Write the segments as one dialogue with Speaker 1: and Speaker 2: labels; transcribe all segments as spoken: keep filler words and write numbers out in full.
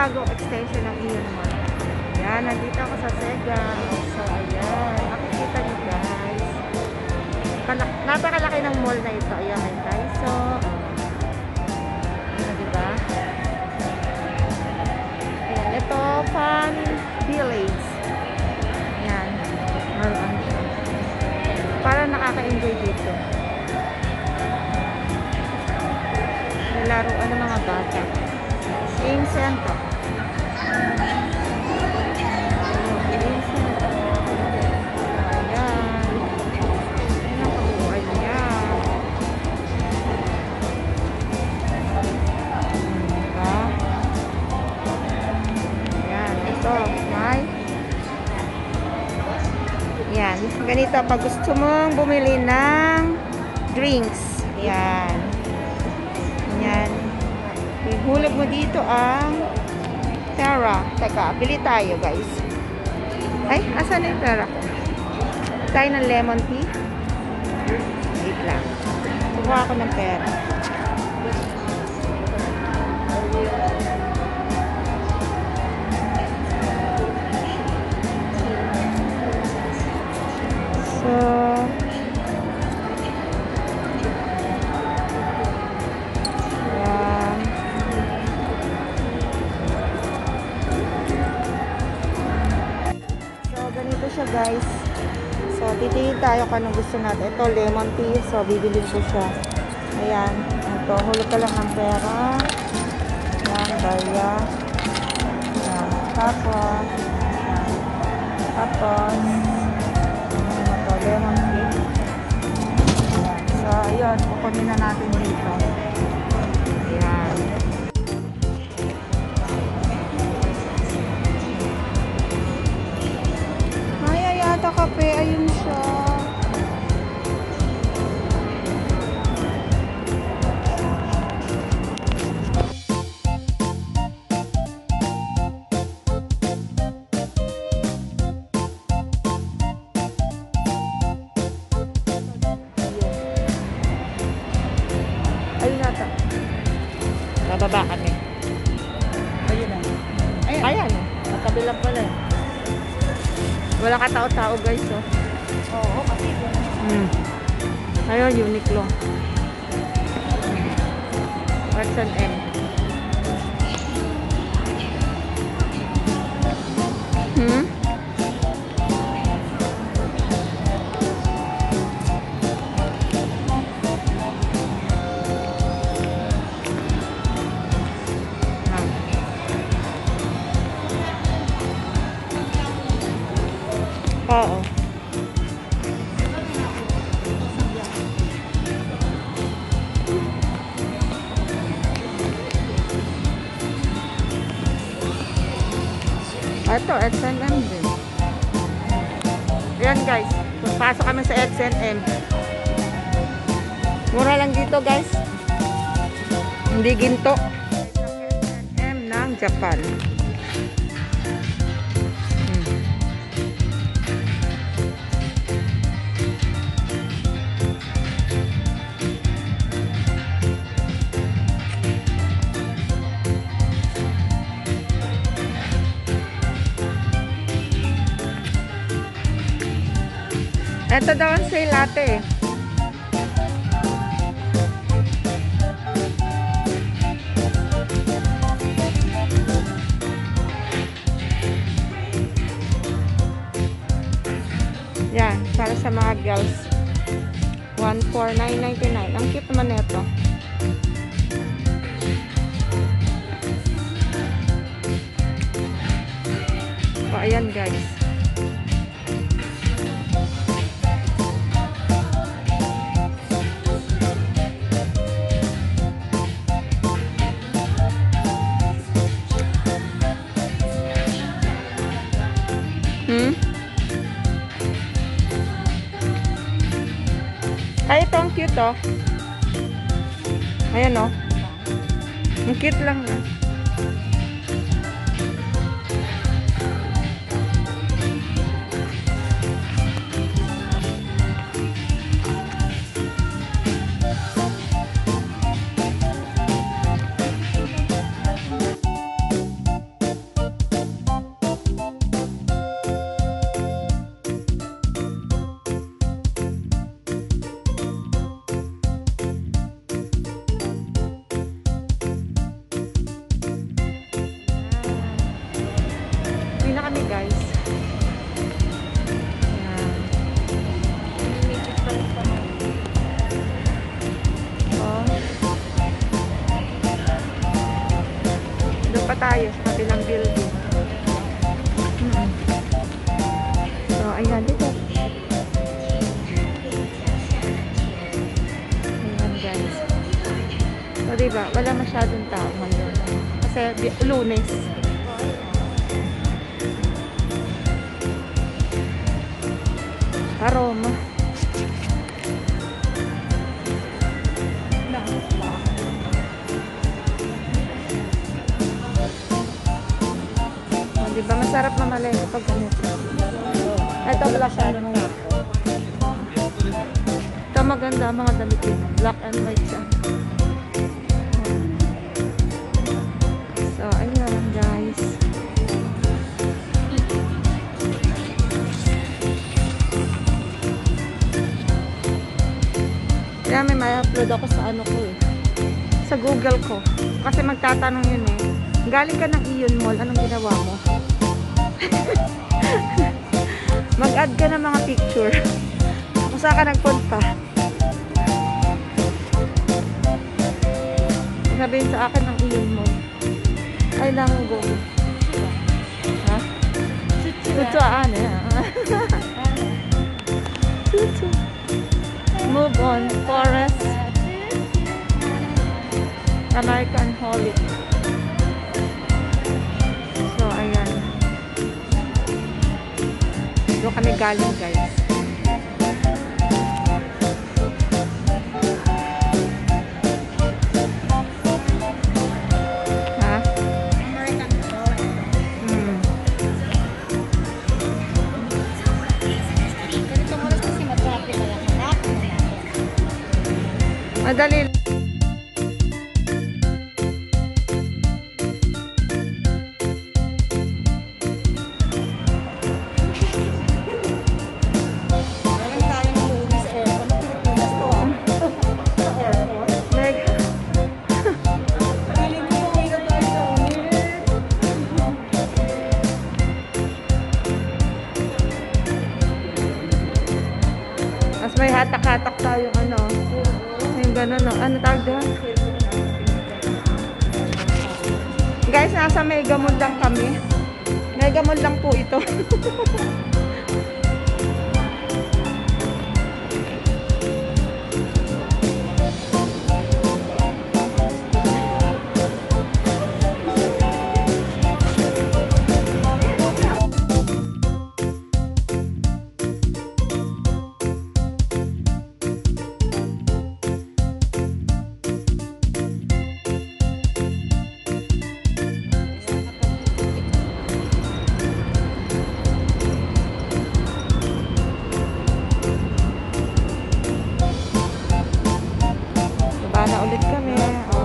Speaker 1: bagong extension ng Ion Mall. Ayan, nandito ako sa Sega. So, ayan. Makikita nyo guys. Kalak napakalaki ng mall na ito. Ayan, may Daiso. Ayan, diba? Ayan, ito, Fun Village. Ayan. Ayan. Para nakaka-enjoy dito. Laruan ng mga bata. Game center. Game center. Ayan. Ayan ang kabuuan niya. Diba? Ayan. Ito. May. Ayan. Ganito. Pag gusto mong bumili ng drinks. Ayan. Ayan. Ihulog mo dito ang pera. Teka, bili tayo guys. Ay, asan na yung pera ko? Tayo ng lemon tea. Wait lang. Kukuha ako ng pera. So, siya guys. So, titingin tayo kung anong gusto natin. Ito, lemon tea. So, bibilin ko siya. Ayan. Ito, hulog ka lang ng pera. Ayan, baya. Ayan. Tapos, ayan. Tapos, ayan ito, lemon tea. Ayan. So, ayun. Kukunin na natin dito. Ayan. Kape, ayun siya. Ayun na ito. Bababa kami. Ayun na. Ayan. Ayan. Nakabilang pala eh. Wala ka tao-tao guys, oh. Oo, kasi hmm. Ayun, Uniqlo. H and M. Hmm? Oo. Ito, H and M din. Ayan guys, pasok kami sa H and M. Mura lang dito guys. Hindi ginto. H and M ng Japan. Ito daw ang sale latte. Yan, para sa mga girls. one four nine ninety-nine. Ang cute naman nito. O, ayan guys. Hmm? Ay, ito ang cute oh. Ayan oh. Ang cute lang ah. tayo sa kabilang building. Hmm. So, ayan dito. Ayan guys. So, diba? Wala masyadong tao ngayon. Kasi Lunes. Aroma. Oh, diba? Masarap mamalengke pag ganito. Ito black and white. Ito maganda mga damit din. Black and white siya. So, ayan guys. Kaya may may upload ako sa ano ko eh. Sa Google ko. Kasi magtatanong yun eh. Galing ka ng Ion Mall, anong ginawa mo? Mag-add ka ng mga picture. Kung saan ka nagpunta. Sabihin sa akin ng Ion Mall. Ay lang go. Ha? Tutuan eh. Tutu. Move on. Forest. American Holic. So, ayan. Doon kami galing, guys. Ha?
Speaker 2: American Holic.
Speaker 1: Hmm.
Speaker 2: Ganito mo rin kasi matrapik na lang.
Speaker 1: Madali.
Speaker 2: Meron tayong movie sa aircon. Pilipinas to ah. Sa aircon.
Speaker 1: Like,
Speaker 2: Feeling ko uwi na tayo sa ulit.
Speaker 1: mas may hatak-hatak tayong ano. Yung gano'n, no? Ano tawag doon? Guys, nasa Mega Mall lang kami. Mega Mall lang po ito. Baba na ulit kami. Oh.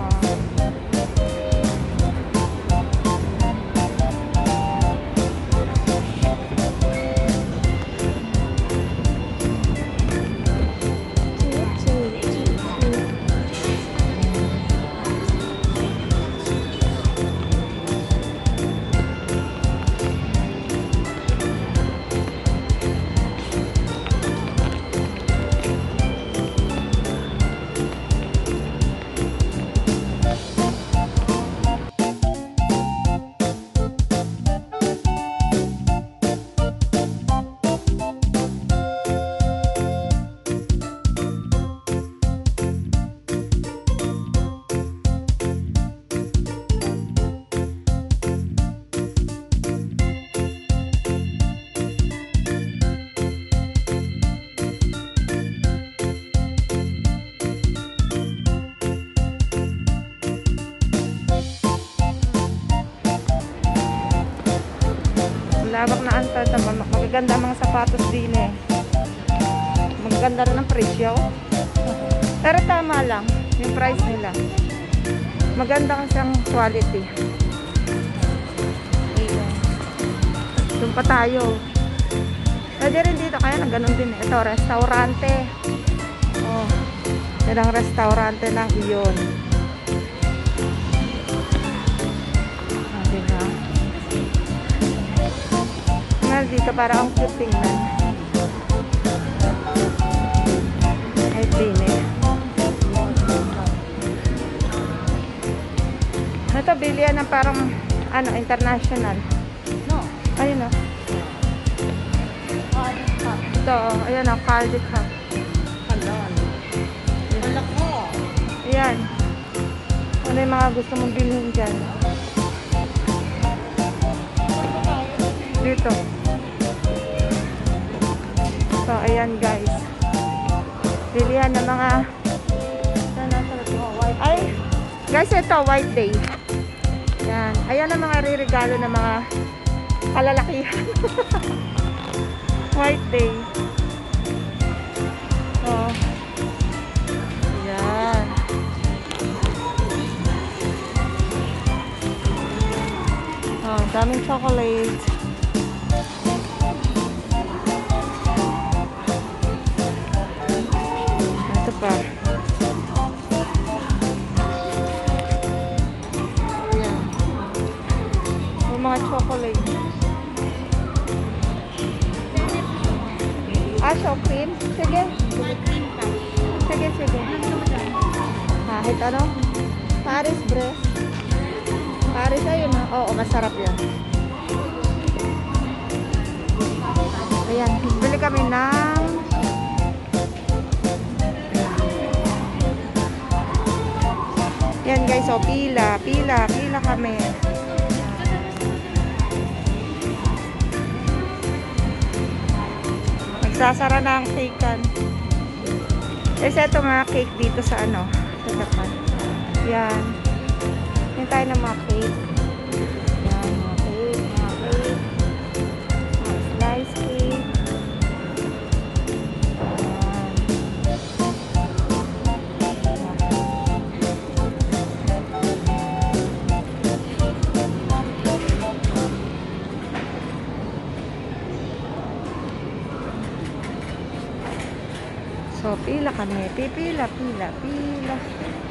Speaker 1: Lawak na antad. Magaganda mga sapatos din eh. Magaganda rin ang presyo. Pero tama lang yung price nila. Maganda kasi ang quality. Ayan. Doon pa tayo. Pwede rin dito. Kaya na ganun din eh. Ito, restaurante. Oh, yan ang restaurante ng Ion. Ah, diba? Dito para ang cute tingnan. Ay, bine. Ito, bilihan ng parang ano, international.
Speaker 2: No.
Speaker 1: Ayun o.
Speaker 2: Ah, ito.
Speaker 1: Ito, oh, ayan o, Caldi Cup.
Speaker 2: Halal. Malaki.
Speaker 1: Ayan. Ano yung mga gusto mong bilhin dyan? Dito. So, ayan guys. Bilihan ng mga... Ay, guys, ito, white day. Ayan. Ayan ang mga ririgalo ng mga kalalakihan. White day. So, ayan. Oh, daming chocolate. Ito pa. Ayan. Yung mga chocolate. Ah, show cream? Sige. Sige, sige. Kahit ano? Paris breast. Paris, ayun ha. Oo, masarap yan. Ayan, bili kami ng yan guys, oh, pila, pila, pila kami. Nagsasara na ang cakean. Kasi ito nga cake dito sa ano, sa Japan. Yan. Yan tayo ng mga cake. Yan, mga cake, mga cake. Mga slice cake. So, pila kami. Pipila, pila, pila.